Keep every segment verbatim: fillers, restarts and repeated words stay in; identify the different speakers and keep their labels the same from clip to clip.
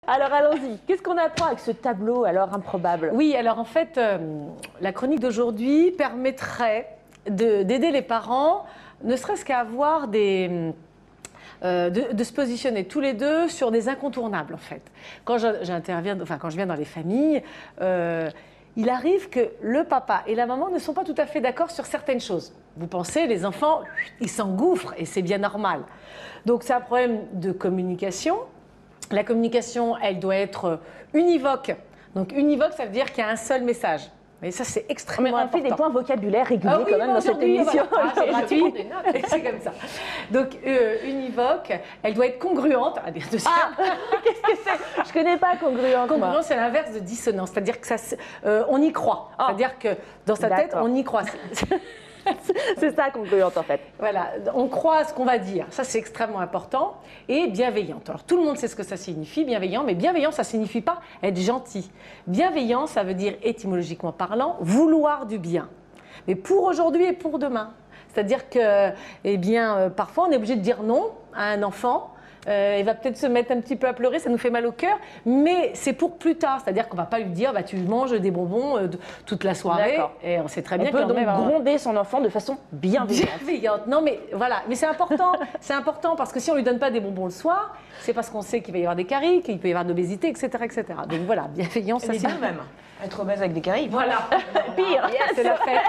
Speaker 1: Alors allons-y, qu'est-ce qu'on apprend avec ce tableau alors improbable?
Speaker 2: Oui, alors en fait, euh, la chronique d'aujourd'hui permettrait d'aider les parents, ne serait-ce qu'à avoir des... Euh, de, de se positionner tous les deux sur des incontournables en fait. Quand j'interviens, enfin quand je viens dans les familles, euh, il arrive que le papa et la maman ne sont pas tout à fait d'accord sur certaines choses. Vous pensez, les enfants, ils s'engouffrent et c'est bien normal. Donc c'est un problème de communication. La communication, elle doit être univoque. Donc univoque, ça veut dire qu'il y a un seul message. Mais ça, c'est extrêmement important.
Speaker 1: On fait des points vocabulaire réguliers
Speaker 2: ah oui,
Speaker 1: quand même dans cette émission.
Speaker 2: Voilà. Ah, gratuit, des notes, c'est comme ça. Donc, euh, univoque, elle doit être congruente. Ah, qu'est-ce
Speaker 1: que c'est? Je connais pas congruente.
Speaker 2: Congruente, c'est l'inverse de dissonance. C'est-à-dire que ça, euh, on y croit. Oh. C'est-à-dire que dans sa tête, on y croit.
Speaker 1: C'est ça, congruente en fait.
Speaker 2: Voilà, on croit à ce qu'on va dire. Ça, c'est extrêmement important. Et bienveillante. Alors, tout le monde sait ce que ça signifie, bienveillant. Mais bienveillant, ça ne signifie pas être gentil. Bienveillant, ça veut dire, étymologiquement parlant, vouloir du bien. Mais pour aujourd'hui et pour demain. C'est-à-dire que, eh bien, euh, parfois, on est obligé de dire non à un enfant. Euh, il va peut-être se mettre un petit peu à pleurer, ça nous fait mal au cœur, mais c'est pour plus tard. C'est-à-dire qu'on ne va pas lui dire bah, tu manges des bonbons euh, toute la soirée. Et on sait très bien
Speaker 1: qu'on peut donc même gronder son enfant de façon bienveillante.
Speaker 2: Bienveillante. Non, mais voilà. Mais c'est important. C'est important parce que si on ne lui donne pas des bonbons le soir, c'est parce qu'on sait qu'il va y avoir des caries, qu'il peut y avoir de l'obésité, et cetera, et cetera. Donc voilà, bienveillance, ça c'est
Speaker 3: même. Être obèse avec des caries.
Speaker 2: Voilà.
Speaker 1: Pire.
Speaker 2: Yes, c'est la fête.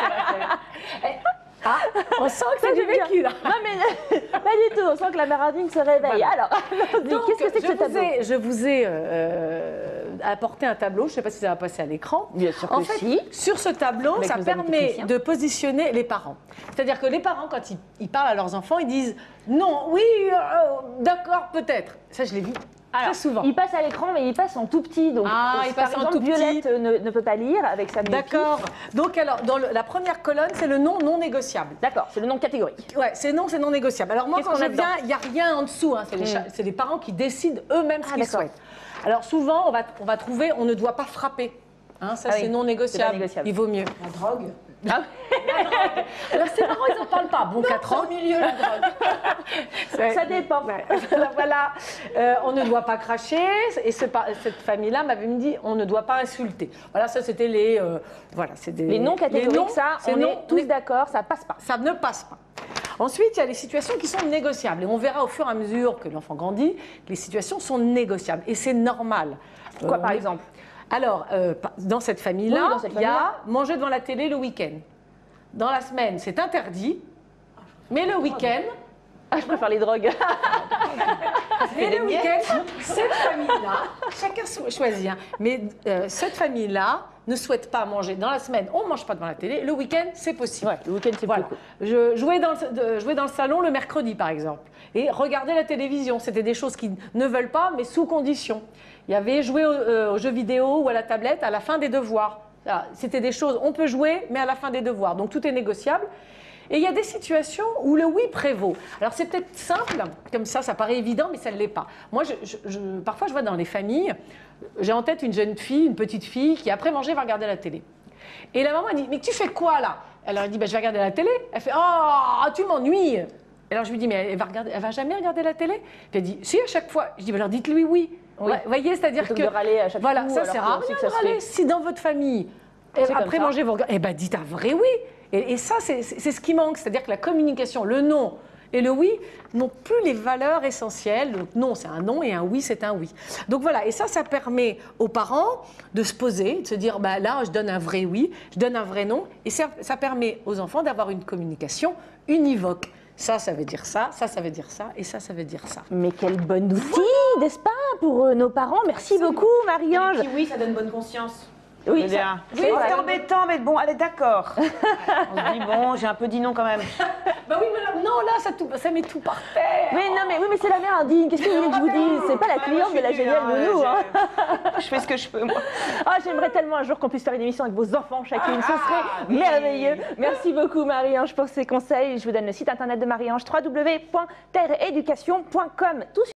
Speaker 2: Ah, on sent que c'est du vécu là.
Speaker 1: Non mais pas du tout, on sent que la Maradine se réveille.
Speaker 2: Voilà.
Speaker 1: Alors, qu'est-ce que c'est que ce tableau?
Speaker 2: ai, Je vous ai euh, apporté un tableau, je ne sais pas si ça va passer à l'écran.
Speaker 1: Bien sûr que
Speaker 2: en fait,
Speaker 1: si.
Speaker 2: Sur ce tableau, avec ça permet de positionner les parents. C'est-à-dire que les parents, quand ils, ils parlent à leurs enfants, ils disent non, oui, euh, d'accord, peut-être. Ça, je l'ai vu.
Speaker 1: Alors,
Speaker 2: très souvent.
Speaker 1: Il passe à l'écran, mais il passe en tout petit. Donc,
Speaker 2: ah, il passe
Speaker 1: par
Speaker 2: en
Speaker 1: exemple,
Speaker 2: tout petit.
Speaker 1: Violette ne, ne peut pas lire avec sa myopie.
Speaker 2: D'accord. Donc, alors, dans le, la première colonne, c'est le non non négociable.
Speaker 1: D'accord, c'est le non catégorique.
Speaker 2: Ouais, c'est non, c'est non négociable. Alors, moi, quand je viens, il n'y a rien en dessous. Hein. C'est les, mmh. les parents qui décident eux-mêmes ce ah, qu'ils souhaitent. Alors, souvent, on va, on va trouver on ne doit pas frapper. Hein, ça, ah, c'est oui. non négociable. négociable. Il vaut mieux.
Speaker 3: La drogue.
Speaker 2: Ah. La drogue. Alors, ces parents, ils n'en parlent pas. Bon, quatre ans.
Speaker 3: Au milieu, la drogue.
Speaker 1: Ça dépend.
Speaker 2: Ouais. Alors, voilà, euh, on ne doit pas cracher. Et ce, cette famille-là m'avait dit, on ne doit pas insulter. Voilà, ça, c'était les... Euh, voilà, des,
Speaker 1: les non catégoriques, les non, ça, on non, est tous d'accord, ça passe pas.
Speaker 2: Ça ne passe pas. Ensuite, il y a les situations qui sont négociables. Et on verra au fur et à mesure que l'enfant grandit que les situations sont négociables. Et c'est normal.
Speaker 1: Quoi,
Speaker 2: euh,
Speaker 1: par exemple?
Speaker 2: Alors, euh, dans cette famille-là,
Speaker 1: oui,
Speaker 2: il y a manger devant la télé le week-end. Dans la semaine, c'est interdit, mais le week-end...
Speaker 1: Ah, je préfère les drogues.
Speaker 2: Mais le week-end, cette famille-là, chacun choisit, hein, mais euh, cette famille-là ne souhaite pas manger. Dans la semaine, on ne mange pas devant la télé. Le week-end, c'est possible.
Speaker 1: Ouais, le week-end, c'est
Speaker 2: voilà.
Speaker 1: cool.
Speaker 2: Je jouais dans, le, jouais dans le salon le mercredi, par exemple, et regarder la télévision. C'était des choses qu'ils ne veulent pas, mais sous condition. Il y avait jouer au, euh, aux jeux vidéo ou à la tablette à la fin des devoirs. C'était des choses, on peut jouer, mais à la fin des devoirs. Donc, tout est négociable. Et il y a des situations où le oui prévaut. Alors, c'est peut-être simple, comme ça, ça paraît évident, mais ça ne l'est pas. Moi, je, je, je, parfois, je vois dans les familles, j'ai en tête une jeune fille, une petite fille, qui après manger va regarder la télé. Et la maman, elle dit, mais tu fais quoi là? Alors, elle dit, bah, je vais regarder la télé. Elle fait, oh, tu m'ennuies. Alors, je lui dis, mais elle va, regarder, elle va jamais regarder la télé? Puis elle dit, si, à chaque fois. Je dis, bah, alors dites-lui oui. Vous oui. voyez, c'est-à-dire que...
Speaker 1: de râler à chaque
Speaker 2: voilà,
Speaker 1: coup,
Speaker 2: ça sert à rien de râler. Si dans votre famille, après manger, vous regardez, eh bien, dites un vrai oui. Et, et ça, c'est ce qui manque. C'est-à-dire que la communication, le non et le oui n'ont plus les valeurs essentielles. Donc non, c'est un non et un oui, c'est un oui. Donc voilà, et ça, ça permet aux parents de se poser, de se dire, bah, là, je donne un vrai oui, je donne un vrai non. Et ça, ça permet aux enfants d'avoir une communication univoque. Ça, ça veut dire ça, ça, ça veut dire ça, et ça, ça veut dire ça.
Speaker 1: Mais quel bon outil, n'est-ce pas, pour euh, nos parents. Merci Absolument. beaucoup, Marie-Ange.
Speaker 3: Oui, ça donne bonne conscience.
Speaker 1: Oui,
Speaker 3: c'est oui, ouais. embêtant, mais bon, allez, d'accord. On se dit, bon, j'ai un peu dit non quand même.
Speaker 2: Bah oui, mais là, non, là, ça, tout, ça met tout par terre.
Speaker 1: Mais non, mais oui, mais c'est la mère indigne. Qu'est-ce que vous voulez que je vous dise? C'est pas la cliente de la géniale nounou. Hein.
Speaker 3: Je fais ce que je peux, moi.
Speaker 1: Oh, j'aimerais tellement un jour qu'on puisse faire une émission avec vos enfants chacune. Ce serait ah, oui. merveilleux. Merci beaucoup, Marie-Ange, pour ces conseils. Je vous donne le site internet de Marie-Ange, w w w point terre éducation point com.